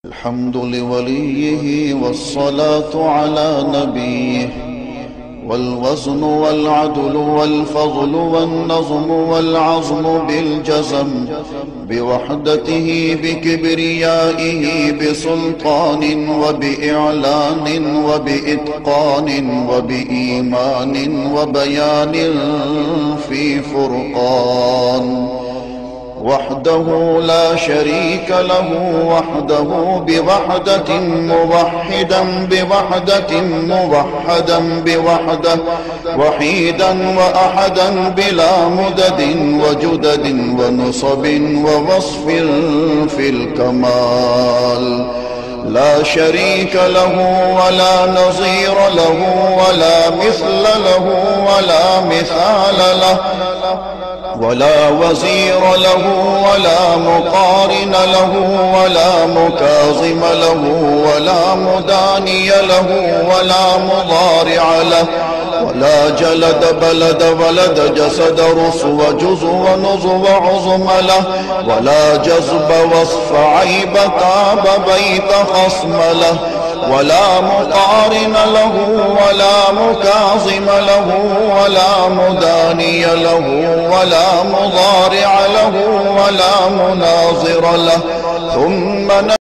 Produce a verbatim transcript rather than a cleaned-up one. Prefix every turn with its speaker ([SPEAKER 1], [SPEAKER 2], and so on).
[SPEAKER 1] الحمد لوليه والصلاة على نبيه والوزن والعدل والفضل والنظم والعظم بالجزم بوحدته بكبريائه بسلطان وبإعلان وبإتقان وبإيمان وبيان في فرقان وحده لا شريك له وحده بوحدة موحدا بوحدة موحدا بوحدة وحيدا وأحدا بلا مدد وجدد ونصب ووصف في الكمال لا شريك له ولا نظير له ولا مثل له ولا مثال له ولا وزير له ولا مقارن له ولا مكاظم له ولا مداني له ولا مضارع له ولا جلد بلد ولد جسد رسو جزو ونزو عظم له ولا جذب وصف عيب تاب بيت خصم له ولا مقارن له ولا مكاظم له ولا مداني له ولا مضارع له ولا مناظر له ثم